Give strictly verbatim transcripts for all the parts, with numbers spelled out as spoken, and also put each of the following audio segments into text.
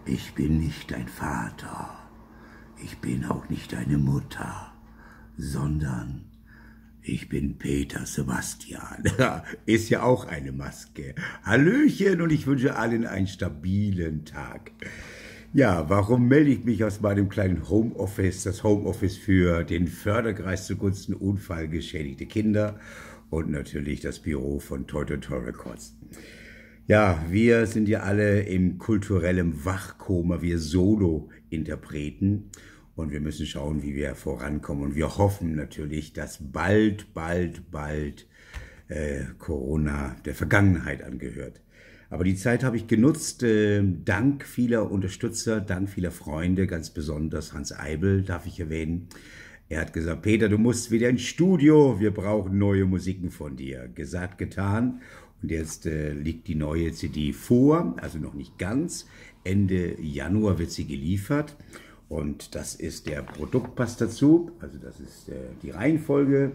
Ich bin nicht dein Vater, ich bin auch nicht deine Mutter, sondern ich bin Peter Sebastian. Ist ja auch eine Maske. Hallöchen und ich wünsche allen einen stabilen Tag. Ja, warum melde ich mich aus meinem kleinen Homeoffice, das Homeoffice für den Förderkreis zugunsten unfallgeschädigte Kinder und natürlich das Büro von Toi Toi Toi Records. Ja, wir sind ja alle im kulturellen Wachkoma, wir Solo-Interpreten und wir müssen schauen, wie wir vorankommen und wir hoffen natürlich, dass bald, bald, bald äh, Corona der Vergangenheit angehört. Aber die Zeit habe ich genutzt, äh, dank vieler Unterstützer, dank vieler Freunde, ganz besonders Hans Eibel darf ich erwähnen. Er hat gesagt, Peter, du musst wieder ins Studio, wir brauchen neue Musiken von dir. Gesagt, getan. Und jetzt äh, liegt die neue C D vor, also noch nicht ganz. Ende Januar wird sie geliefert. Und das ist der Produktpass dazu. Also das ist äh, die Reihenfolge.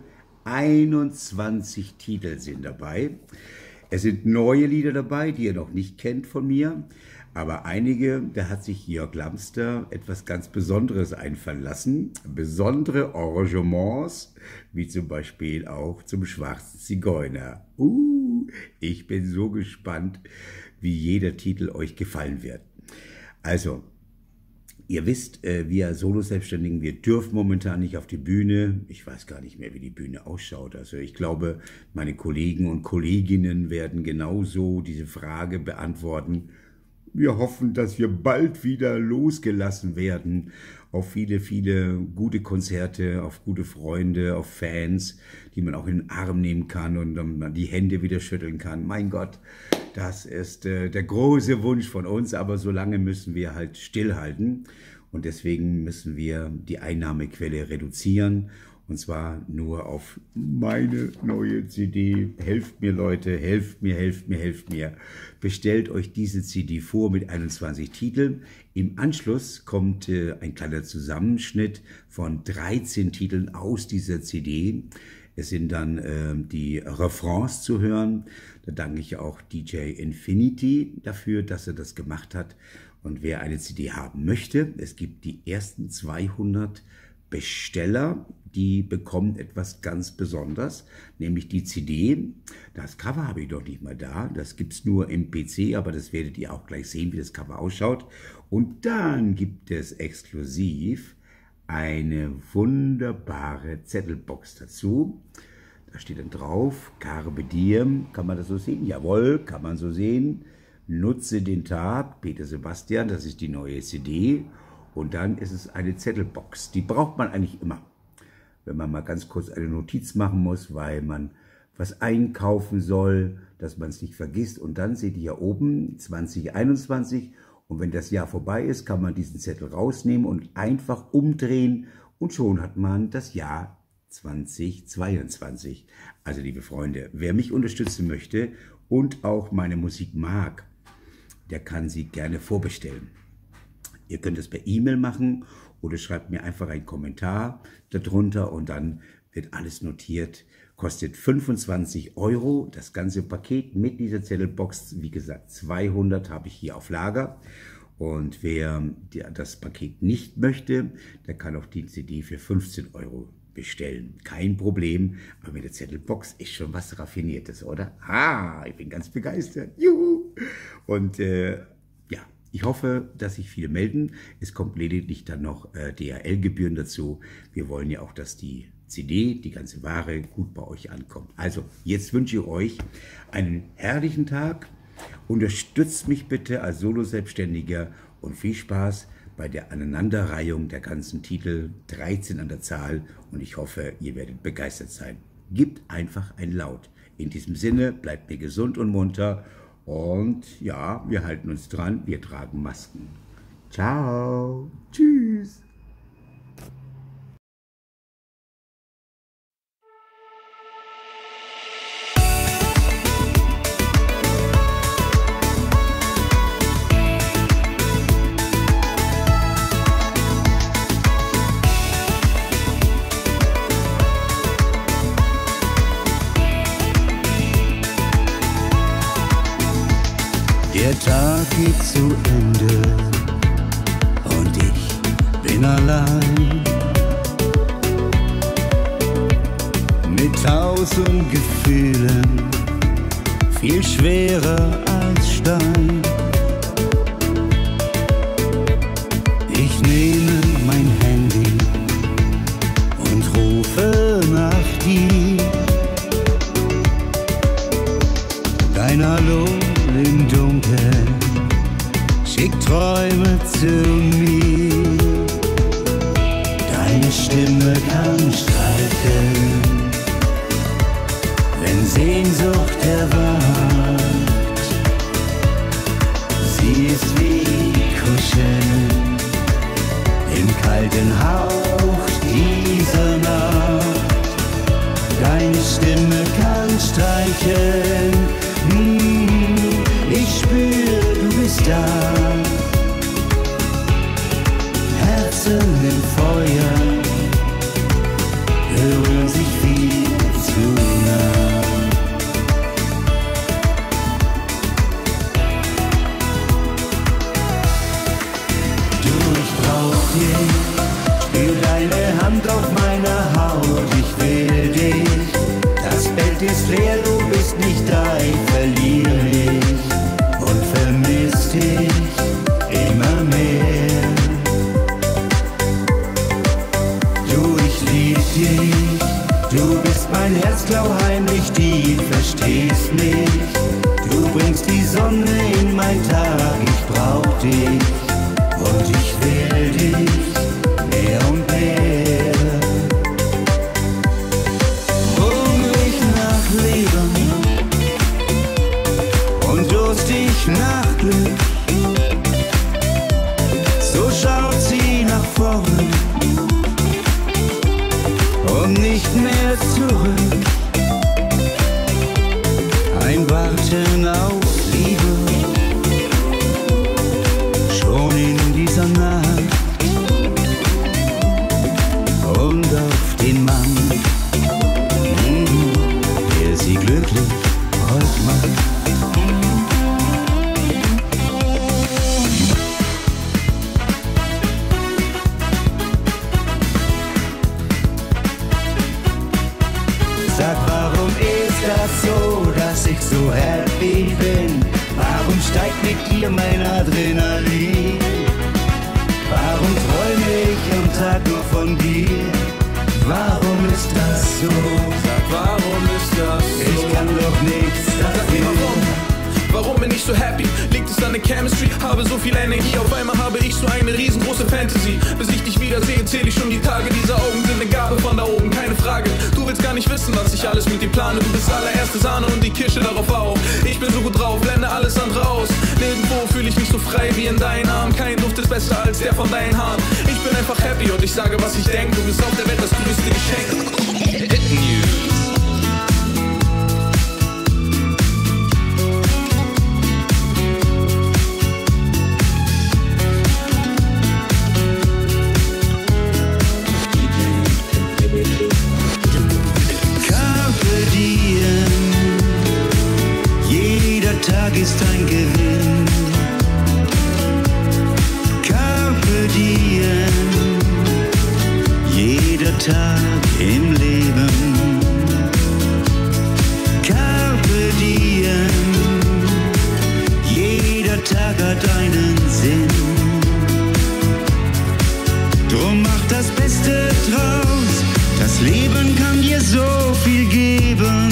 einundzwanzig Titel sind dabei. Es sind neue Lieder dabei, die ihr noch nicht kennt von mir. Aber einige, da hat sich Jörg Lamster etwas ganz Besonderes einfallen lassen. Besondere Arrangements, wie zum Beispiel auch zum Schwarzen Zigeuner. Uh, ich bin so gespannt, wie jeder Titel euch gefallen wird. Also, ihr wisst, wir Solo-Selbstständigen, wir dürfen momentan nicht auf die Bühne. Ich weiß gar nicht mehr, wie die Bühne ausschaut. Also ich glaube, meine Kollegen und Kolleginnen werden genauso diese Frage beantworten. Wir hoffen, dass wir bald wieder losgelassen werden auf viele, viele gute Konzerte, auf gute Freunde, auf Fans, die man auch in den Arm nehmen kann und dann die Hände wieder schütteln kann. Mein Gott, das ist äh, der große Wunsch von uns, aber so lange müssen wir halt stillhalten und deswegen müssen wir die Einnahmequelle reduzieren. Und zwar nur auf meine neue C D. Helft mir, Leute, helft mir, helft mir, helft mir. Bestellt euch diese C D vor mit einundzwanzig Titeln. Im Anschluss kommt äh, ein kleiner Zusammenschnitt von dreizehn Titeln aus dieser C D. Es sind dann äh, die Refrains zu hören. Da danke ich auch D J Infinity dafür, dass er das gemacht hat. Und wer eine C D haben möchte, es gibt die ersten zweihundert Besteller, die bekommen etwas ganz Besonderes, nämlich die C D. Das Cover habe ich doch nicht mal da, das gibt es nur im P C, aber das werdet ihr auch gleich sehen, wie das Cover ausschaut. Und dann gibt es exklusiv eine wunderbare Zettelbox dazu. Da steht dann drauf, Carpe Diem, kann man das so sehen? Jawohl, kann man so sehen. Nutze den Tag, Peter Sebastian, das ist die neue C D. Und dann ist es eine Zettelbox. Die braucht man eigentlich immer, wenn man mal ganz kurz eine Notiz machen muss, weil man was einkaufen soll, dass man es nicht vergisst. Und dann seht ihr hier oben zwanzig einundzwanzig. Und wenn das Jahr vorbei ist, kann man diesen Zettel rausnehmen und einfach umdrehen. Und schon hat man das Jahr zweitausendzweiundzwanzig. Also liebe Freunde, wer mich unterstützen möchte und auch meine Musik mag, der kann sie gerne vorbestellen. Ihr könnt es per E-Mail machen oder schreibt mir einfach einen Kommentar darunter und dann wird alles notiert. Kostet fünfundzwanzig Euro, das ganze Paket mit dieser Zettelbox. Wie gesagt, zweihundert habe ich hier auf Lager. Und wer das Paket nicht möchte, der kann auch die C D für fünfzehn Euro bestellen. Kein Problem, aber mit der Zettelbox ist schon was Raffiniertes, oder? Ah, ich bin ganz begeistert. Juhu! Und äh, ja. Ich hoffe, dass sich viele melden. Es kommt lediglich dann noch äh, D H L-Gebühren dazu. Wir wollen ja auch, dass die C D, die ganze Ware, gut bei euch ankommt. Also, jetzt wünsche ich euch einen herrlichen Tag. Unterstützt mich bitte als Solo-Selbstständiger und viel Spaß bei der Aneinanderreihung der ganzen Titel. dreizehn an der Zahl und ich hoffe, ihr werdet begeistert sein. Gebt einfach ein Laut. In diesem Sinne, bleibt mir gesund und munter. Und ja, wir halten uns dran, wir tragen Masken. Ciao, tschüss. Der Tag geht zu Ende, bin allein mit tausend Gefühlen, viel schwerer als Stein. Ich nehme mein Handy und rufe nach dir. Dein Hallo im Dunkeln schickt Träume zu mir. Deine Stimme kann streicheln, wenn Sehnsucht erwacht. Sie ist wie Kuscheln im kalten Hauch dieser Nacht. Deine Stimme kann streicheln, hm, ich spür, du bist da. Herzen im Feuer hören sich viel zu nah. Du, ich brauch dich, spür deine Hand auf meiner Haut, ich will dich. Das Bett ist leer, du bist nicht da, ich verliere dich und vermiss dich immer mehr. Du, ich lieb dich, du bist mein Herzklau heimlich tief, verstehst mich. Du bringst die Sonne in mein Tag, ich brauch dich und ich will dich mehr und mehr. Hungrig nach Leben und durstig nach Glück, so schaut sie nach vorn und nicht mehr zurück. Ein Warten auf Liebe, schon in dieser Nacht, und auf den Mann, der sie glücklich heute macht. Sag, warum ist das so, dass ich so happy bin? Warum steigt mit dir mein Adrenalin? Warum träume ich am Tag nur von dir? Warum ist das so? Sag, warum ist das so? Ich kann doch nichts dafür. Warum? Warum bin ich so happy? Liegt es an der Chemistry? Habe so viel Energie, auf einmal habe ich so eine riesengroße Fantasy. Bis ich dich wiedersehe, zähle ich schon die Tage. Diese Augen sind eine Gabe von da oben, keine Frage. Du willst gar nicht wissen, was ich alles mit dir plane. Du bist allererste Sahne und die Kirsche darauf auch. Ich bin so gut drauf, blende alles andere aus. Nirgendwo fühle ich mich so frei wie in deinen Armen. Kein Duft ist besser als der von deinen Haaren. Ich bin einfach happy und ich sage, was ich denke. Du bist auf der Welt das größte Geschenk. Hit News. Tag ist ein Gewinn. Carpe diem. Jeder Tag im Leben. Carpe diem. Jeder Tag hat einen Sinn. Drum mach das Beste draus. Das Leben kann dir so viel geben.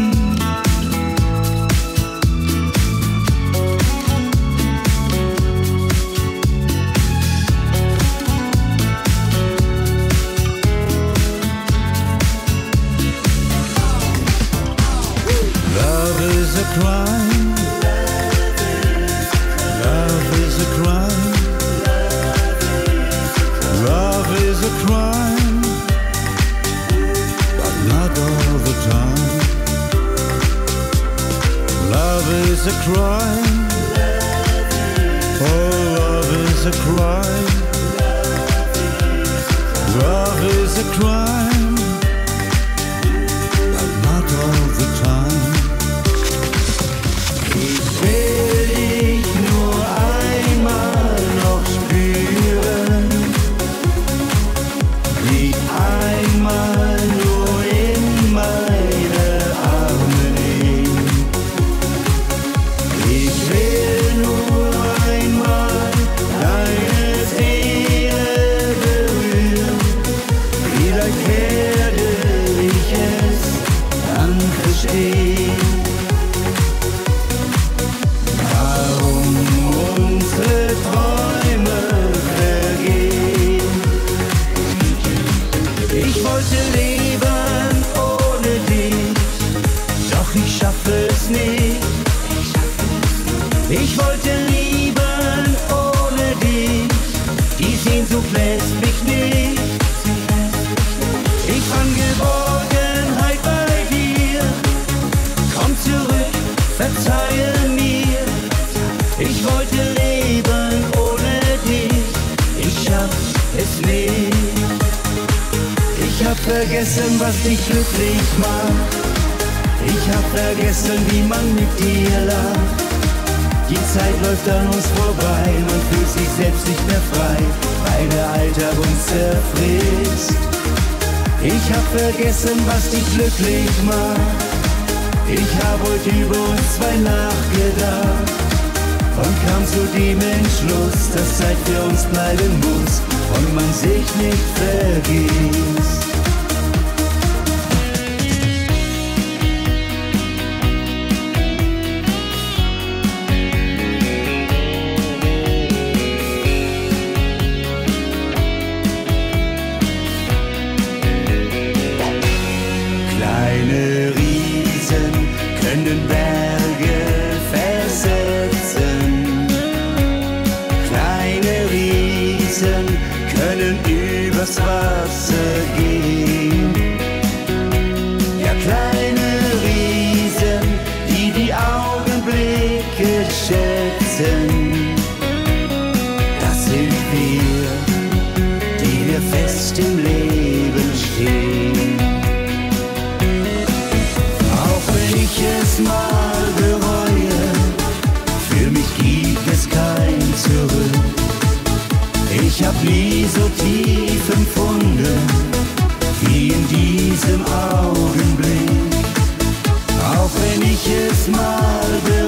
Crime. Love is a crime. Love is a crime, but not all the time. Love is a crime. Oh, love is a crime. Love is a crime, but not all the time. Ich will dich nur einmal noch spüren, Ich wollte lieben ohne dich, die Sehnsucht lässt mich nicht. Ich fand Geborgenheit bei dir, komm zurück, verzeihe mir. Ich wollte leben ohne dich, ich schaff es nicht. Ich hab vergessen, was dich glücklich macht. Ich hab vergessen, wie man mit dir lacht. Die Zeit läuft an uns vorbei, man fühlt sich selbst nicht mehr frei, weil der Alltag uns zerfrisst. Ich hab vergessen, was dich glücklich macht. Ich hab heute über uns zwei nachgedacht und kam zu dem Entschluss, dass Zeit für uns bleiben muss und man sich nicht vergisst. Kleine Riesen können Berge versetzen. Kleine Riesen können übers Wasser gehen. Ja, kleine Riesen, die die Augenblicke schätzen. Das sind wir, die wir fest im Leben stehen. Ich es mal bereue, für mich gibt es kein Zurück. Ich hab nie so tief empfunden, wie in diesem Augenblick. Auch wenn ich es mal bereue,